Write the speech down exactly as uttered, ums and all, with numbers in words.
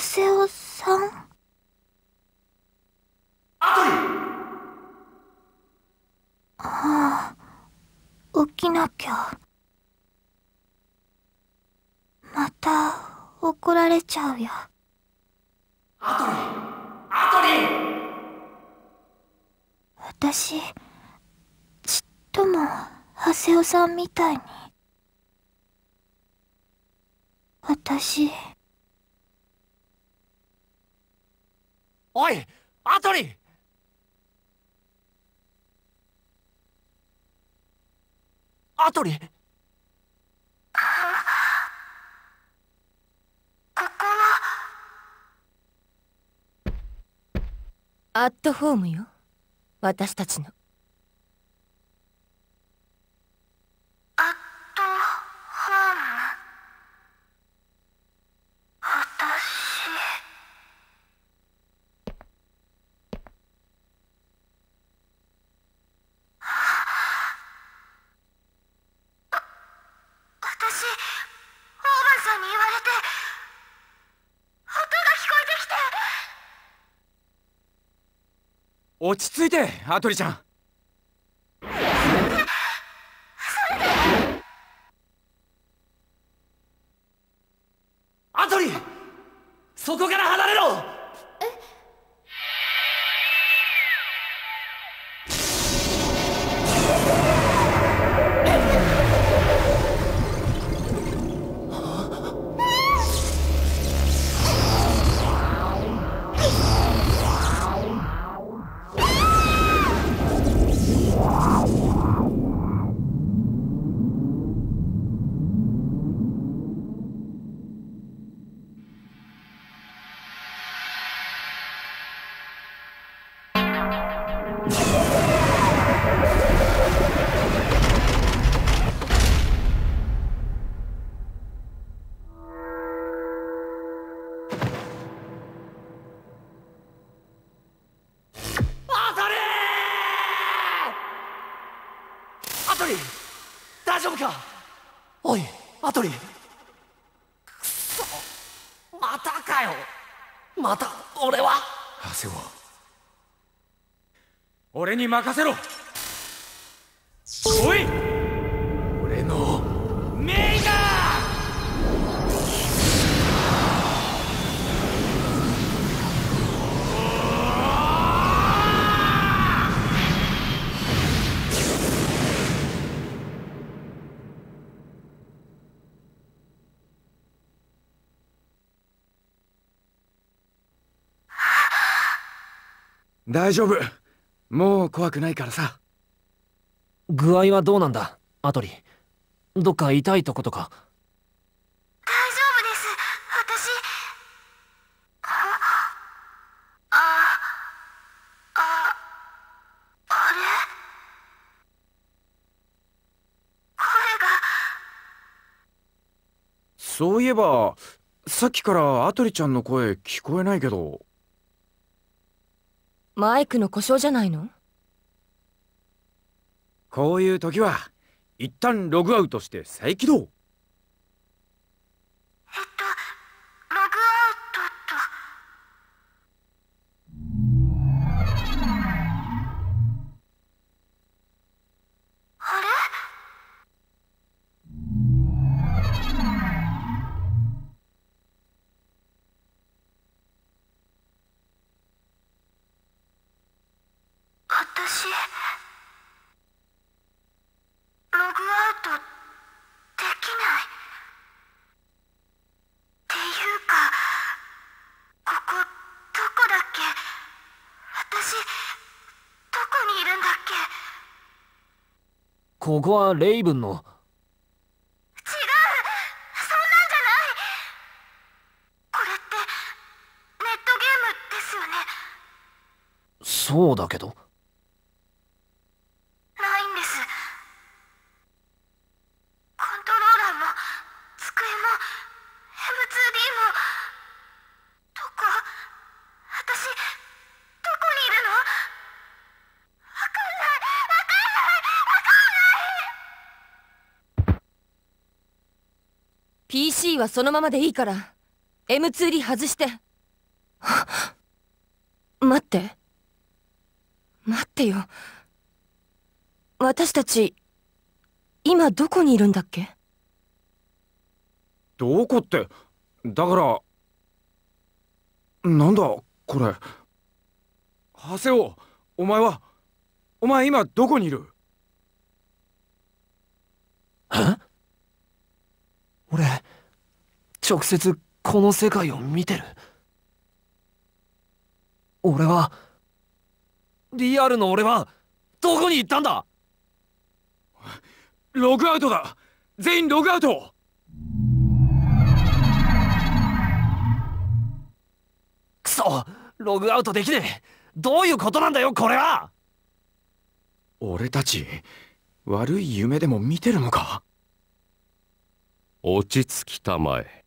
セオさん？ アトリ！ ああ、起きなきゃ。また怒られちゃうよ。 アトリ！アトリ！ 私、ちっともハセオさんみたいに。私。 おい、アトリ！アトリ！ ここアットホームよ、私たちの。 アットホーム。私。私、オーバンさんに言われて、音が聞こえてきて。 落ち着いて、アトリちゃん。アトリ！そこから離れろ！アトリ！大丈夫か？おい、アトリ！くそ、またかよ。また俺は。ハセオ、俺に任せろ。おい、俺のメイガー！大丈夫。もう怖くないからさ。 具合はどうなんだ、アトリ？どっか痛いとことか？ 大丈夫です。私。あ、あ、あ、あれ？声が。 そういえば、さっきからアトリちゃんの声聞こえないけど。 マイクの故障じゃないの？ こういう時は一旦ログアウトして再起動。 えっと、ログアウトと。あれ？私、ログアウトできない。っていうか、ここどこだっけ？私、どこにいるんだっけ？ ここはレイブンの。 違う！そんなんじゃない！これってネットゲームですよね？ そうだけど。 ないんです。コントローラーも机も エムツーディー も。どこ？私どこにいるの？わかんないわかんないわかんない。 ピーシー はそのままでいいから エムツーディー 外して。 待って。待ってよ。私たち、今どこにいるんだっけ？ どこって、だから、なんだこれ。ハセオ、お前は、お前今どこにいる？ え？俺、直接この世界を見てる。俺は、リアルの俺は、どこに行ったんだ？ ログアウトだ。全員ログアウト。 くそ、ログアウトできねえ。どういうことなんだよこれは。 俺たち悪い夢でも見てるのか？ 落ち着きたまえ。